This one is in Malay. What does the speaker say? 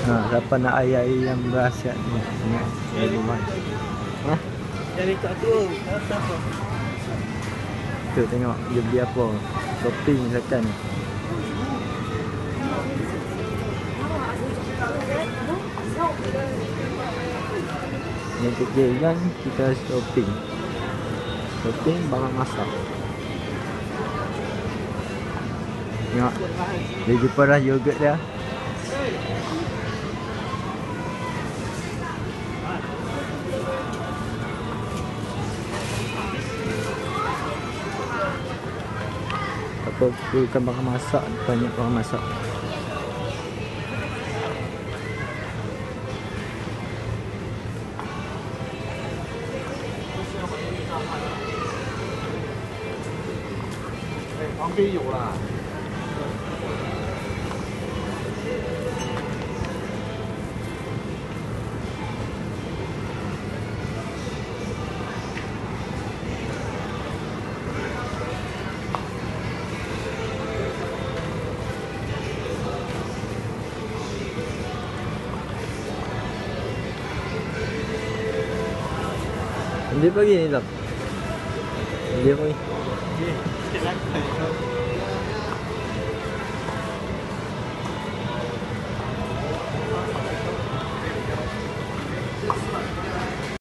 Siapa nak air-air yang berkhasiat ni? Air rumah. Jadi kat tu. Apa? Tu tengok dia beli apa. Shopping misalkan. Yang kecil kan kita shopping. Shopping barang masak. Tengok. Dia jumpa dah yogurt dia. Apa bukan barang masak, banyak barang masak. 旁边有啦。 Dia pergi ni tak? Dia pergi. Dia nak